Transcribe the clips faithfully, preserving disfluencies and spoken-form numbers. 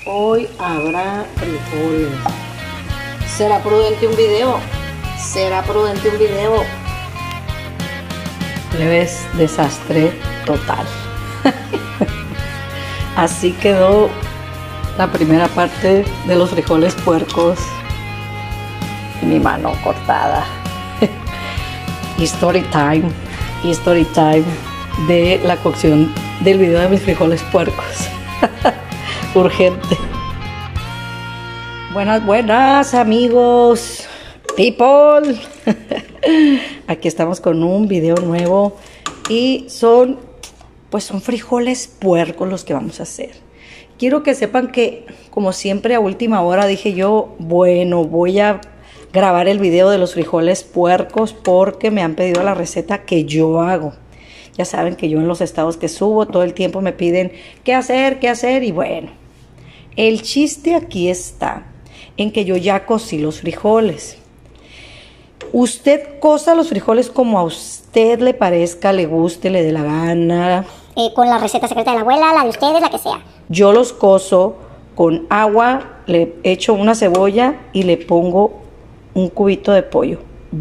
Hoy habrá frijoles. ¿Será prudente un video? ¿Será prudente un video? Le ves desastre total. Así quedó la primera parte de los frijoles puercos y mi mano cortada. Story time, story time de la cocción del video de mis frijoles puercos. Urgente. Buenas, buenas amigos, people. Aquí estamos con un video nuevo y son, pues son frijoles puercos los que vamos a hacer. Quiero que sepan que, como siempre a última hora dije yo, bueno, voy a grabar el video de los frijoles puercos porque me han pedido la receta que yo hago. Ya saben que yo en los estados que subo todo el tiempo me piden qué hacer, qué hacer y bueno. El chiste aquí está en que yo ya cocí los frijoles. Usted cosa los frijoles como a usted le parezca, le guste, le dé la gana. Eh, con la receta secreta de la abuela, la de ustedes, la que sea. Yo los cozo con agua, le echo una cebolla y le pongo un cubito de pollo.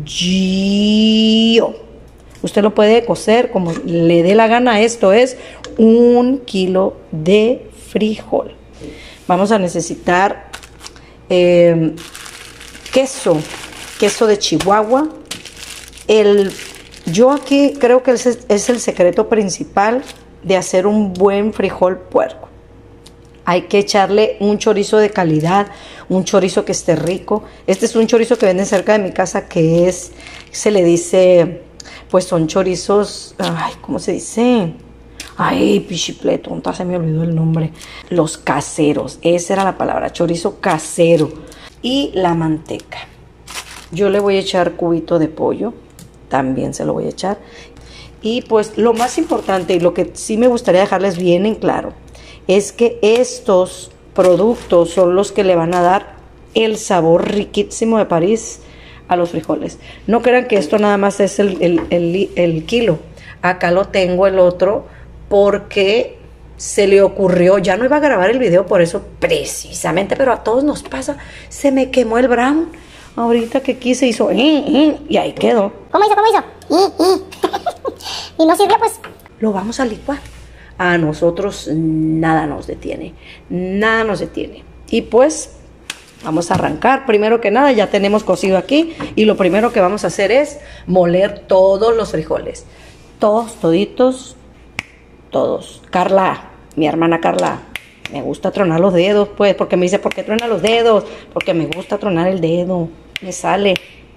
Yo. Usted lo puede cocer como le dé la gana. Esto es un kilo de frijol. Vamos a necesitar eh, queso, queso de Chihuahua. El, yo aquí creo que ese es el secreto principal de hacer un buen frijol puerco. Hay que echarle un chorizo de calidad, un chorizo que esté rico. Este es un chorizo que venden cerca de mi casa que es, se le dice, pues son chorizos, ay, ¿cómo se dice? Ay, pichiple, tonta, se me olvidó el nombre. Los caseros, esa era la palabra, chorizo casero. Y la manteca. Yo le voy a echar cubito de pollo, también se lo voy a echar. Y pues lo más importante y lo que sí me gustaría dejarles bien en claro es que estos productos son los que le van a dar el sabor riquísimo de París a los frijoles. No crean que esto nada más es el, el, el, el kilo. Acá lo tengo el otro porque se le ocurrió, ya no iba a grabar el video por eso precisamente, pero a todos nos pasa, se me quemó el brown. Ahorita que quise hizo eh, eh, y ahí quedó. ¿Cómo hizo? ¿Cómo hizo? Eh, eh. Y no sirvió, pues. Lo vamos a licuar. A nosotros nada nos detiene, nada nos detiene. Y pues vamos a arrancar. Primero que nada ya tenemos cocido aquí y lo primero que vamos a hacer es moler todos los frijoles. Todos, toditos, todos. Carla, mi hermana Carla, me gusta tronar los dedos, pues, porque me dice, ¿por qué truena los dedos? Porque me gusta tronar el dedo, me sale.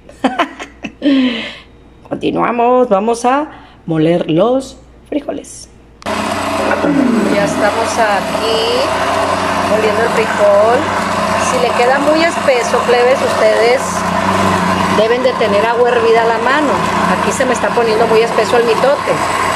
Continuamos, vamos a moler los frijoles. Ya estamos aquí moliendo el frijol. Si le queda muy espeso, plebes, ustedes deben de tener agua hervida a la mano. Aquí se me está poniendo muy espeso el mitote.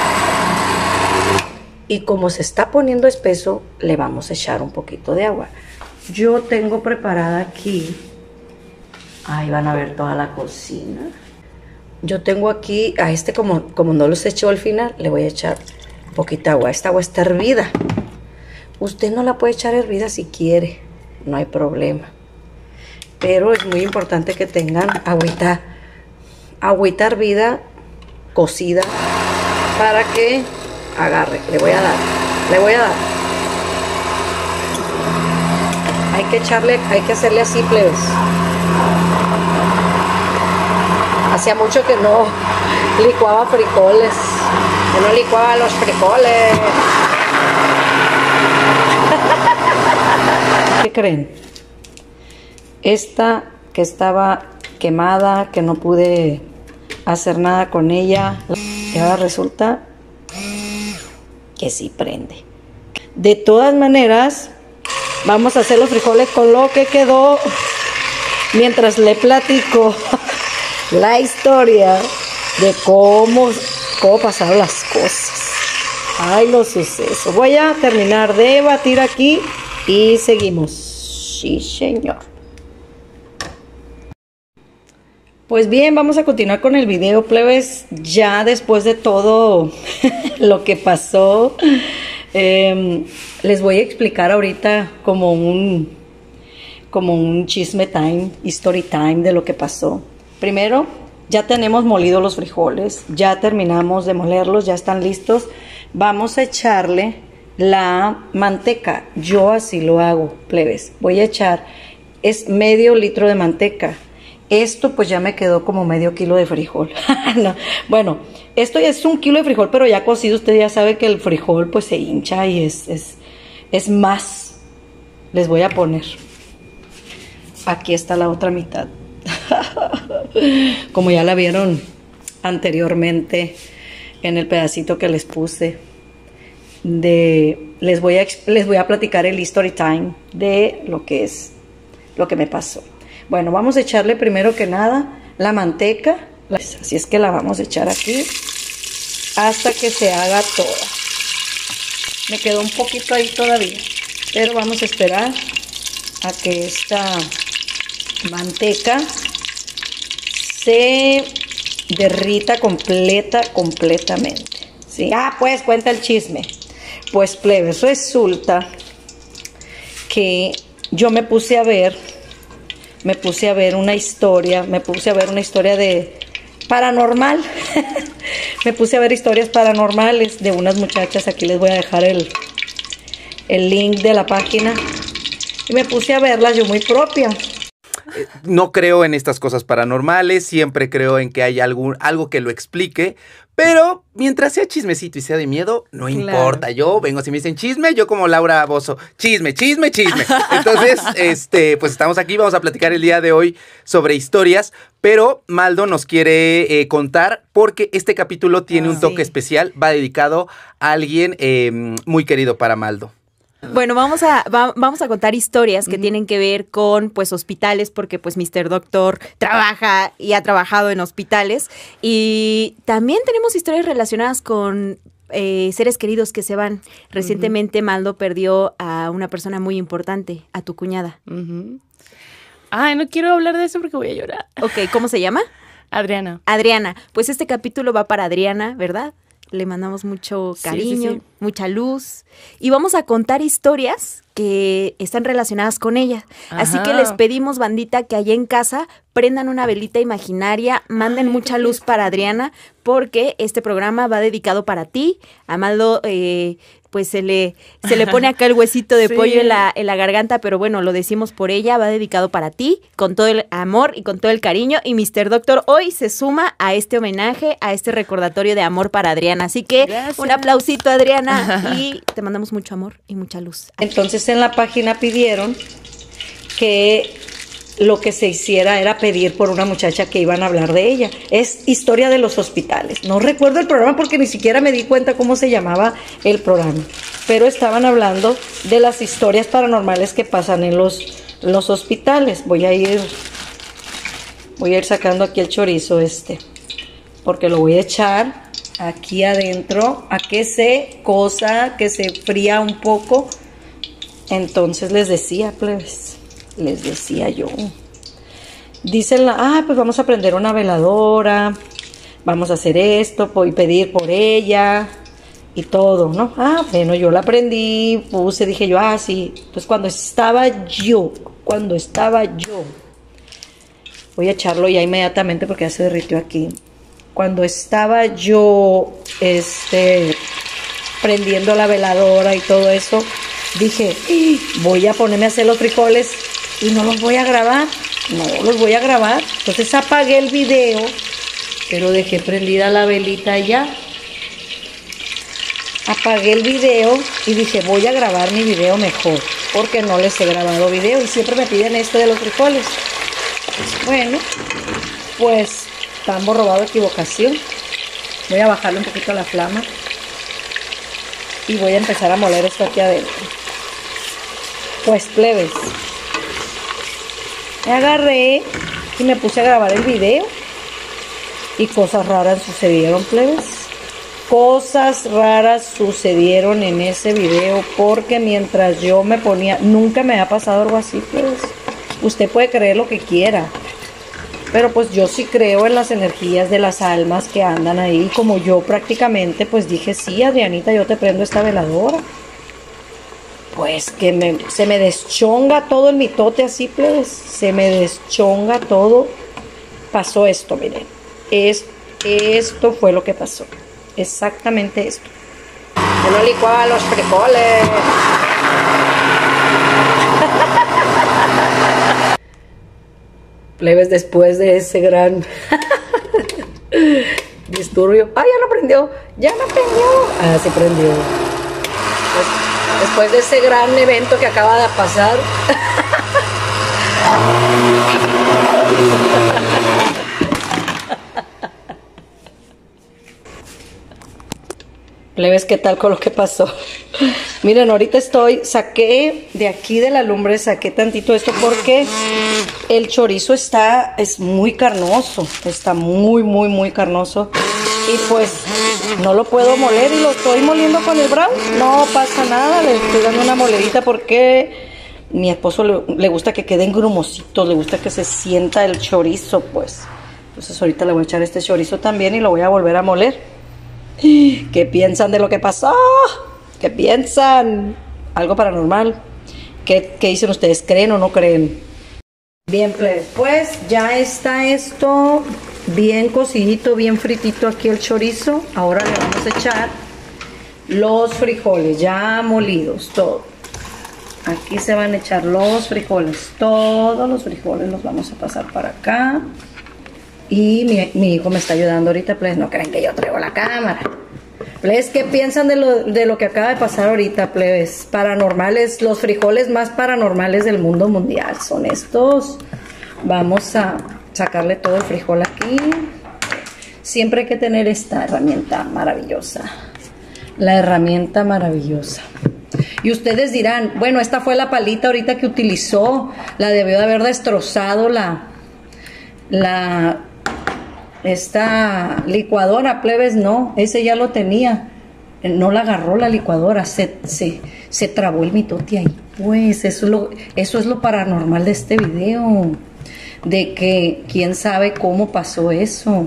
Y como se está poniendo espeso, le vamos a echar un poquito de agua. Yo tengo preparada aquí, ahí van a ver toda la cocina. Yo tengo aquí, a este como, como no los echo al final, le voy a echar poquita agua. Esta agua está hervida. Usted no la puede echar hervida si quiere, no hay problema. Pero es muy importante que tengan agüita, agüita hervida, cocida, para que agarre. Le voy a dar, le voy a dar. Hay que echarle, hay que hacerle así, plebes. Hacía mucho que no licuaba frijoles. Que no licuaba los frijoles. ¿Qué creen? Esta que estaba quemada, que no pude hacer nada con ella, y ahora resulta que sí prende. De todas maneras, vamos a hacer los frijoles con lo que quedó mientras le platico la historia de cómo, cómo pasaron las cosas. Ay, los sucesos. Voy a terminar de batir aquí y seguimos. Sí, señor. Pues bien, vamos a continuar con el video, plebes. Ya después de todo lo que pasó, Eh, les voy a explicar ahorita como un, como un chisme time, story time de lo que pasó. Primero, ya tenemos molidos los frijoles, ya terminamos de molerlos, ya están listos. Vamos a echarle la manteca. Yo así lo hago, plebes. Voy a echar, es medio litro de manteca. Esto pues ya me quedó como medio kilo de frijol. No, bueno, esto ya es un kilo de frijol, pero ya cocido. Usted ya sabe que el frijol pues se hincha y es, es, es más. Les voy a poner. Aquí está la otra mitad. Como ya la vieron anteriormente en el pedacito que les puse. De, les, voy a, les voy a platicar el story time de lo que es, lo que me pasó. Bueno, vamos a echarle primero que nada la manteca, así es que la vamos a echar aquí hasta que se haga toda. Me quedó un poquito ahí todavía, pero vamos a esperar a que esta manteca se derrita completa, completamente. ¿Sí? Ah, pues cuenta el chisme. Pues plebes, resulta que yo me puse a ver Me puse a ver una historia, me puse a ver una historia de paranormal. Me puse a ver historias paranormales de unas muchachas. Aquí les voy a dejar el, el link de la página. Y me puse a verlas yo muy propia. No creo en estas cosas paranormales, siempre creo en que hay algún, algo que lo explique, pero mientras sea chismecito y sea de miedo, no claro. importa. Yo vengo, si me dicen chisme, yo como Laura Bozzo, chisme, chisme, chisme. Entonces, este, pues estamos aquí, vamos a platicar el día de hoy sobre historias, pero Maldo nos quiere eh, contar porque este capítulo tiene ah, un toque sí. especial, va dedicado a alguien eh, muy querido para Maldo. Bueno, vamos a, va, vamos a contar historias que uh-huh. tienen que ver con pues hospitales, porque pues mister Doctor trabaja y ha trabajado en hospitales. Y también tenemos historias relacionadas con eh, seres queridos que se van. Recientemente uh-huh. Maldo perdió a una persona muy importante, a tu cuñada. Uh-huh. Ay, no quiero hablar de eso porque voy a llorar. Ok, ¿cómo se llama? Adriana. Adriana. Pues este capítulo va para Adriana, ¿verdad? Le mandamos mucho cariño, sí, sí, sí. mucha luz. Y vamos a contar historias que están relacionadas con ella. Ajá. Así que les pedimos, bandita, que allá en casa prendan una velita imaginaria, manden Ay, mucha luz para Adriana, porque este programa va dedicado para ti. A Maldo, eh, pues se le, se le pone acá el huesito de sí. pollo en la, en la garganta, pero bueno, lo decimos por ella, va dedicado para ti, con todo el amor y con todo el cariño. Y mister Doctor hoy se suma a este homenaje, a este recordatorio de amor para Adriana. Así que Gracias. Un aplausito, Adriana, y te mandamos mucho amor y mucha luz. Entonces en la página pidieron que lo que se hiciera era pedir por una muchacha que iban a hablar de ella. Es historia de los hospitales. No recuerdo el programa porque ni siquiera me di cuenta cómo se llamaba el programa. Pero estaban hablando de las historias paranormales que pasan en los, los hospitales. Voy a ir, voy a ir sacando aquí el chorizo este, porque lo voy a echar aquí adentro a que se cosa, que se fría un poco. Entonces les decía, plebes, les decía yo, dicen, la, ah, pues vamos a prender una veladora, vamos a hacer esto, y pedir por ella y todo, ¿no? Ah, bueno, yo la prendí, puse, dije yo, ah, sí, pues cuando estaba yo, cuando estaba yo, voy a echarlo ya inmediatamente porque ya se derritió aquí, cuando estaba yo, este, prendiendo la veladora y todo eso, dije, voy a ponerme a hacer los frijoles y no los voy a grabar, no los voy a grabar. Entonces apagué el video, pero dejé prendida la velita ya. Apagué el video y dije, voy a grabar mi video mejor, porque no les he grabado video y siempre me piden esto de los frijoles. Bueno, pues tambo robado, equivocación. Voy a bajarle un poquito la flama y voy a empezar a moler esto aquí adentro. Pues plebes, me agarré y me puse a grabar el video y cosas raras sucedieron, plebes. Cosas raras sucedieron en ese video porque mientras yo me ponía, nunca me ha pasado algo así, plebes. Usted puede creer lo que quiera, pero pues yo sí creo en las energías de las almas que andan ahí. Como yo prácticamente pues dije, sí, Adrianita, yo te prendo esta veladora. pues que me, se me deschonga todo el mitote así, pues, se me deschonga todo. Pasó esto, miren, es, esto fue lo que pasó, exactamente esto. Yo no licuaba los frijoles. Plebes, después de ese gran disturbio. ¡Ah, ya no prendió! ¡Ya no prendió! Ah, sí prendió. Pues, después de ese gran evento que acaba de pasar. Plebes, ¿qué tal con lo que pasó? Miren, ahorita estoy, saqué de aquí de la lumbre, saqué tantito esto porque el chorizo está, es muy carnoso, está muy, muy, muy carnoso. Y pues no lo puedo moler y lo estoy moliendo con el brown. No pasa nada, le estoy dando una moledita porque mi esposo le, le gusta que queden grumositos, le gusta que se sienta el chorizo, pues. Entonces ahorita le voy a echar este chorizo también y lo voy a volver a moler. ¿Qué piensan de lo que pasó? ¿Qué piensan? ¿Algo paranormal? ¿Qué, qué dicen ustedes? ¿Creen o no creen? Bien, pues ya está esto bien cocidito, bien fritito aquí el chorizo. Ahora le vamos a echar los frijoles ya molidos, todo. Aquí se van a echar los frijoles, todos los frijoles los vamos a pasar para acá. Y mi, mi hijo me está ayudando ahorita, pues no creen que yo traigo la cámara. Plebes, ¿qué piensan de lo, de lo que acaba de pasar ahorita, plebes? Paranormales, los frijoles más paranormales del mundo mundial son estos. Vamos a sacarle todo el frijol aquí. Siempre hay que tener esta herramienta maravillosa. La herramienta maravillosa. Y ustedes dirán, bueno, esta fue la palita ahorita que utilizó. La debió de haber destrozado la... la esta licuadora, plebes. No, ese ya lo tenía, no la agarró la licuadora, se, se, se trabó el mitote ahí. Pues eso es, lo, eso es lo paranormal de este video, de que quién sabe cómo pasó eso,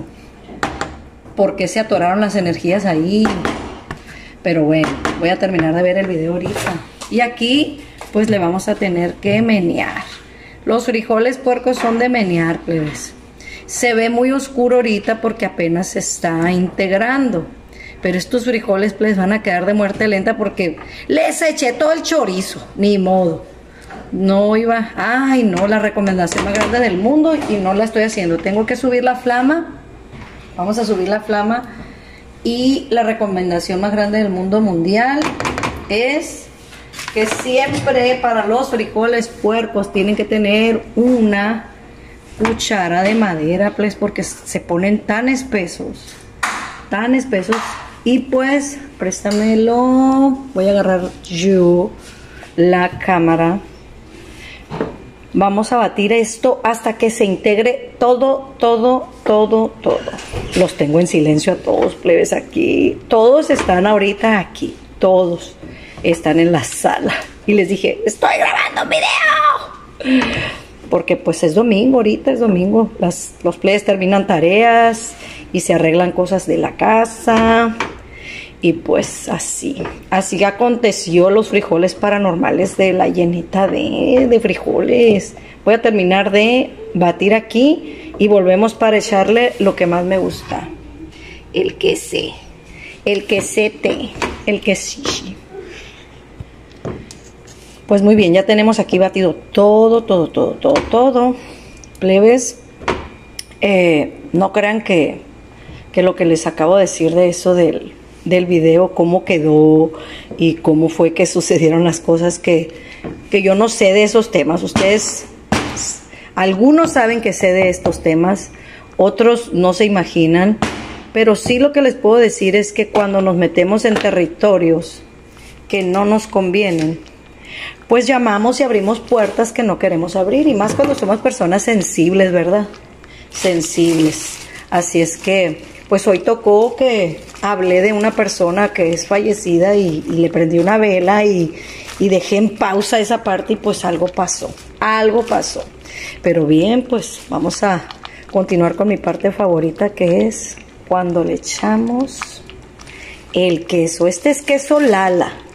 por qué se atoraron las energías ahí. Pero bueno, voy a terminar de ver el video ahorita. Y aquí pues le vamos a tener que menear. Los frijoles puercos son de menear, plebes. Se ve muy oscuro ahorita porque apenas se está integrando. Pero estos frijoles pues van a quedar de muerte lenta porque les eché todo el chorizo. Ni modo. No iba... Ay, no, la recomendación más grande del mundo y no la estoy haciendo. Tengo que subir la flama. Vamos a subir la flama. Y la recomendación más grande del mundo mundial es que siempre para los frijoles puercos tienen que tener una cuchara de madera, pues, porque se ponen tan espesos, tan espesos. Y pues, préstamelo, voy a agarrar yo la cámara. Vamos a batir esto hasta que se integre todo, todo, todo, todo. Los tengo en silencio a todos, plebes, aquí. Todos están ahorita aquí, todos están en la sala. Y les dije, estoy grabando un video. Porque pues es domingo, ahorita es domingo, las, los plebes terminan tareas y se arreglan cosas de la casa. Y pues así, así aconteció los frijoles paranormales de la llenita de, de frijoles. Voy a terminar de batir aquí y volvemos para echarle lo que más me gusta. El quesé, el quesete, el quesillo. Pues muy bien, ya tenemos aquí batido todo, todo, todo, todo, todo. Plebes, eh, no crean que, que lo que les acabo de decir de eso del, del video, cómo quedó y cómo fue que sucedieron las cosas, que, que yo no sé de esos temas. Ustedes, algunos saben que sé de estos temas, otros no se imaginan, pero sí lo que les puedo decir es que cuando nos metemos en territorios que no nos convienen, pues llamamos y abrimos puertas que no queremos abrir, y más cuando somos personas sensibles, ¿verdad? Sensibles. Así es que, pues hoy tocó que hablé de una persona que es fallecida y, y le prendí una vela y, y dejé en pausa esa parte y pues algo pasó, algo pasó. Pero bien, pues vamos a continuar con mi parte favorita, que es cuando le echamos el queso. Este es queso Lala.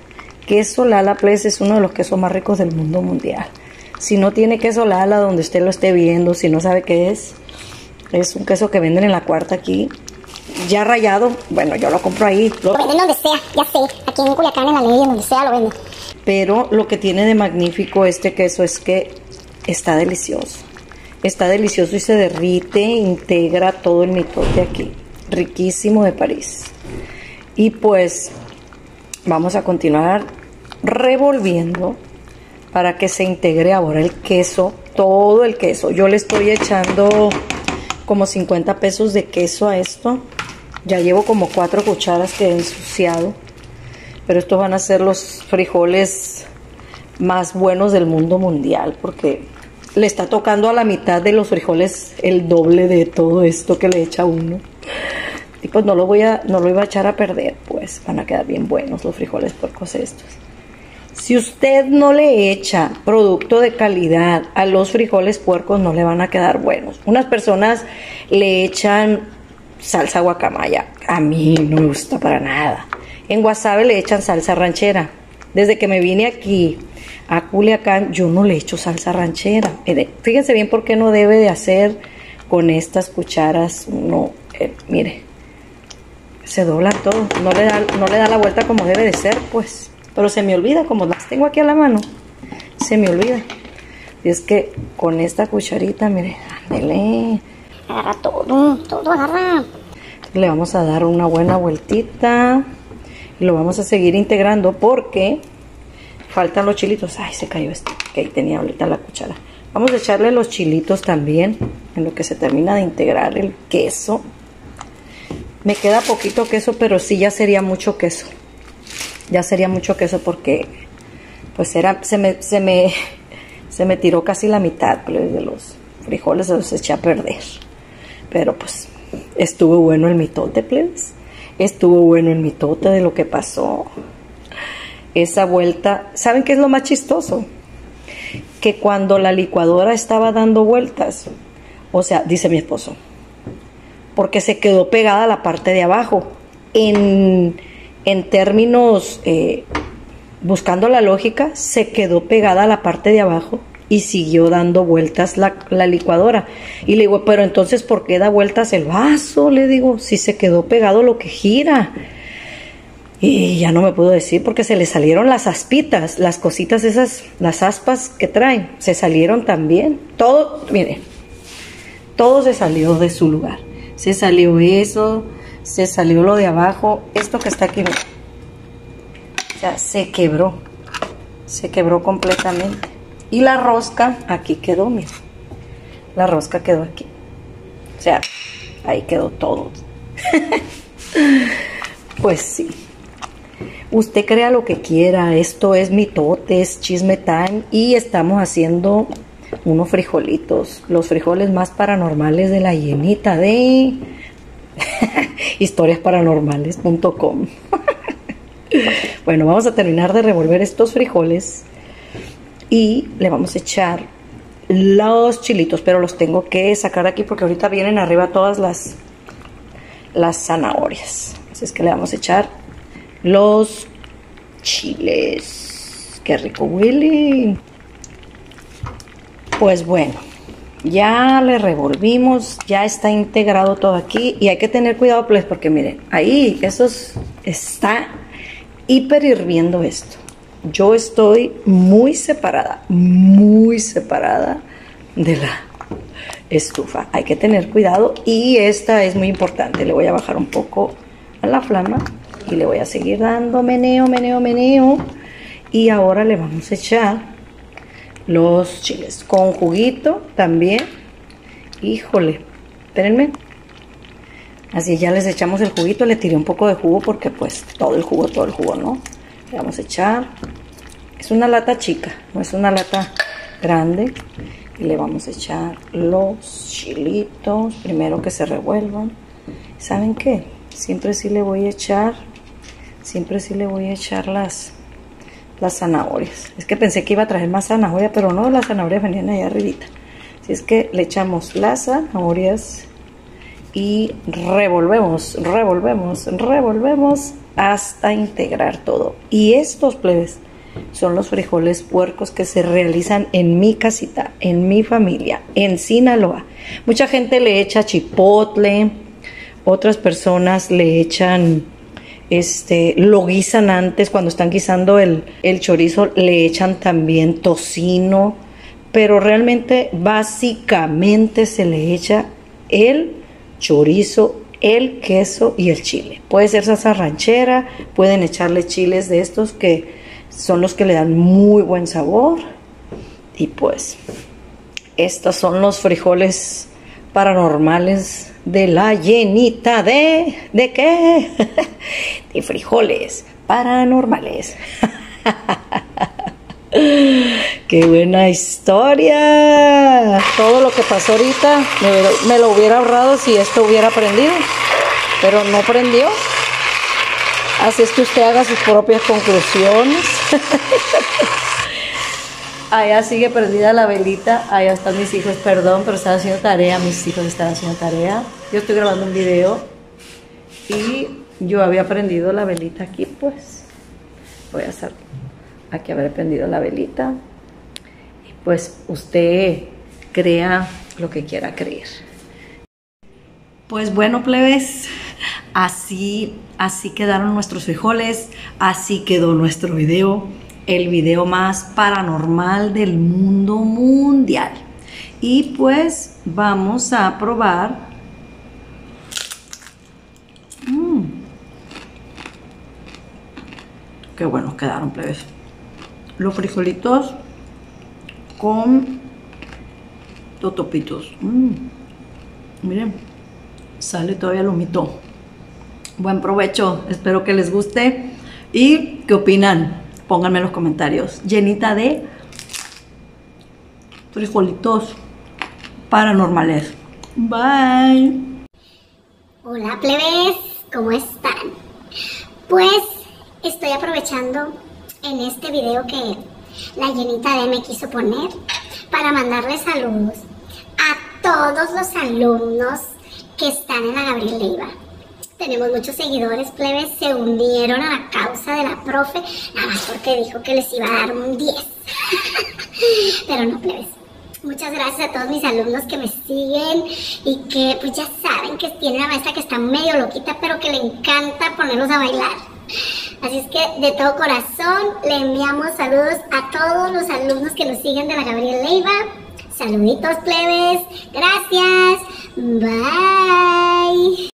queso Lala Place es uno de los quesos más ricos del mundo mundial. Si no tiene queso Lala donde usted lo esté viendo, si no sabe qué es, es un queso que venden en la cuarta aquí, ya rallado. Bueno, yo lo compro ahí. Lo venden donde sea, ya sé, aquí en Culiacán, en la ley, donde sea lo venden. Pero lo que tiene de magnífico este queso es que está delicioso. Está delicioso y se derrite, integra todo el mitote aquí. Riquísimo de París. Y pues vamos a continuar revolviendo para que se integre ahora el queso, todo el queso. Yo le estoy echando como cincuenta pesos de queso a esto. Ya llevo como cuatro cucharas que he ensuciado. Pero estos van a ser los frijoles más buenos del mundo mundial, porque le está tocando a la mitad de los frijoles el doble de todo esto que le echa uno. Y pues no lo voy a, no lo iba a echar a perder, pues van a quedar bien buenos los frijoles puercos estos. Si usted no le echa producto de calidad a los frijoles puercos, no le van a quedar buenos. Unas personas le echan salsa guacamaya. A mí no me gusta para nada. En Guasave le echan salsa ranchera. Desde que me vine aquí a Culiacán, yo no le echo salsa ranchera. Fíjense bien por qué no debe de hacer con estas cucharas. No, eh, mire, se dobla todo. No le da, no le da la vuelta como debe de ser, pues. Pero se me olvida, como las tengo aquí a la mano, se me olvida. Y es que con esta cucharita, mire, ándele. Agarra todo, todo agarra. Le vamos a dar una buena vueltita. Y lo vamos a seguir integrando porque faltan los chilitos. Ay, se cayó este, que ahí tenía ahorita la cuchara. Vamos a echarle los chilitos también, en lo que se termina de integrar el queso. Me queda poquito queso, pero sí ya sería mucho queso. Ya sería mucho queso porque pues era, se me, se me, se me tiró casi la mitad pues, de los frijoles, se los eché a perder. Pero pues estuvo bueno el mitote, plebes. Estuvo bueno el mitote de lo que pasó. Esa vuelta, ¿saben qué es lo más chistoso? Que cuando la licuadora estaba dando vueltas, o sea, dice mi esposo, porque se quedó pegada la parte de abajo. En, en términos, eh, buscando la lógica, se quedó pegada la parte de abajo y siguió dando vueltas la, la licuadora. Y le digo, pero entonces, ¿por qué da vueltas el vaso? Le digo, si se quedó pegado lo que gira. Y ya no me puedo decir porque se le salieron las aspitas, las cositas esas, las aspas que traen, se salieron también. Todo, miren, todo se salió de su lugar. Se salió eso, se salió lo de abajo, esto que está aquí, o sea, se quebró, se quebró completamente. Y la rosca aquí quedó, miren, la rosca quedó aquí, o sea, ahí quedó todo. Pues sí, usted crea lo que quiera, esto es mitotes, chisme time, y estamos haciendo unos frijolitos, los frijoles más paranormales de la llenita de historias paranormales punto com. Bueno, vamos a terminar de revolver estos frijoles y le vamos a echar los chilitos, pero los tengo que sacar de aquí porque ahorita vienen arriba todas las las zanahorias. Así es que le vamos a echar los chiles. Qué rico huele. Pues bueno, ya le revolvimos, ya está integrado todo aquí y hay que tener cuidado pues porque miren, ahí eso es, está hiper hirviendo esto. Yo estoy muy separada, muy separada de la estufa. Hay que tener cuidado y esta es muy importante. Le voy a bajar un poco a la flama y le voy a seguir dando meneo, meneo, meneo. Y ahora le vamos a echar los chiles con juguito también. Híjole, espérenme. Así ya les echamos el juguito. Le tiré un poco de jugo porque pues todo el jugo, todo el jugo, ¿no? Le vamos a echar. Es una lata chica, no es una lata grande. Y le vamos a echar los chilitos. Primero que se revuelvan. ¿Saben qué? Siempre sí le voy a echar. Siempre sí le voy a echar las... las zanahorias. Es que pensé que iba a traer más zanahoria, pero no, las zanahorias venían ahí arribita. Así es que le echamos las zanahorias y revolvemos, revolvemos, revolvemos hasta integrar todo. Y estos, plebes, son los frijoles puercos que se realizan en mi casita, en mi familia, en Sinaloa. Mucha gente le echa chipotle, otras personas le echan, este, lo guisan antes, cuando están guisando el, el chorizo, le echan también tocino, pero realmente, básicamente se le echa el chorizo, el queso y el chile. Puede ser salsa ranchera, pueden echarle chiles de estos que son los que le dan muy buen sabor. Y pues estos son los frijoles paranormales de la llenita de... ¿De qué? De frijoles paranormales. ¡Qué buena historia! Todo lo que pasó ahorita me, me lo hubiera ahorrado si esto hubiera prendido, pero no prendió. Así es que usted haga sus propias conclusiones. Allá sigue prendida la velita. Allá están mis hijos, perdón, pero están haciendo tarea. Mis hijos están haciendo tarea. Yo estoy grabando un video y yo había prendido la velita aquí, pues voy a hacer aquí haber prendido la velita. Y pues usted crea lo que quiera creer. Pues bueno, plebes, así, así quedaron nuestros frijoles, así quedó nuestro video, el video más paranormal del mundo mundial. Y pues vamos a probar. Mm. Qué buenos quedaron, plebes. Los frijolitos con totopitos. Mm. Miren. Sale todavía el humito. Buen provecho, espero que les guste. ¿Y qué opinan? Pónganme en los comentarios. Llenita de frijolitos paranormales. Bye. Hola, plebes, ¿cómo están? Pues estoy aprovechando en este video que la llenita de me quiso poner para mandarles saludos a todos los alumnos que están en la Gabriel Leiva. Tenemos muchos seguidores, plebes, se unieron a la causa de la profe, nada más porque dijo que les iba a dar un diez. Pero no, plebes. Muchas gracias a todos mis alumnos que me siguen y que pues ya saben que tiene una maestra que está medio loquita, pero que le encanta ponerlos a bailar. Así es que de todo corazón le enviamos saludos a todos los alumnos que nos siguen de la Gabriel Leiva. Saluditos, plebes. Gracias. Bye.